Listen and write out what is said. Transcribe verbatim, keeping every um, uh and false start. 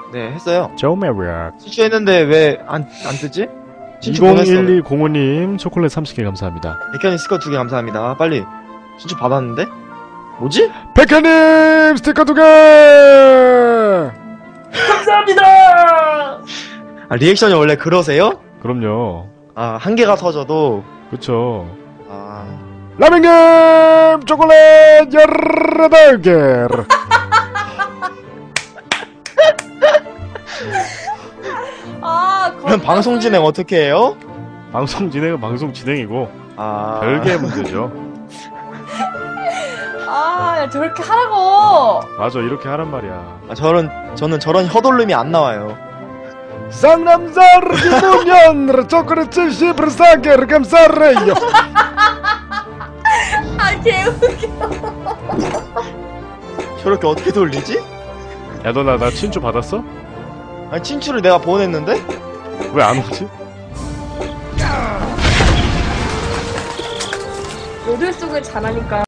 네, 했어요. 조메리악. 친추했는데 왜 안 안 뜨지? 친추 보냈어. 이공일이공오님 초콜릿 삼십 개 감사합니다. 백현이 스티커 두 개 감사합니다. 빨리 친추 받았는데? 뭐지? 백현님 스티커 두 개. 감사합니다. 아, 리액션이 원래 그러세요? 그럼요. 아, 한 개가 터져도. 그쵸. 아, 라면님 초콜릿 열여덟 개. 아, 그럼 방송 진행 어떻게 해요? 방송 진행은 방송 진행이고 아, 별개의 문제죠. 아, 저렇게 하라고. 맞아, 이렇게 하란 말이야. 아, 저런 저는 저런 혀돌림이 안 나와요. 쌍남자를 기분연 초콜릿 칠십 개 감사해요. 아, 개웃겨. 저렇게 어떻게 돌리지? 야, 너 나 나 친추 받았어? 아니, 친추를 내가 보냈는데? 왜 안 오지? 요들 속을 잘하니까.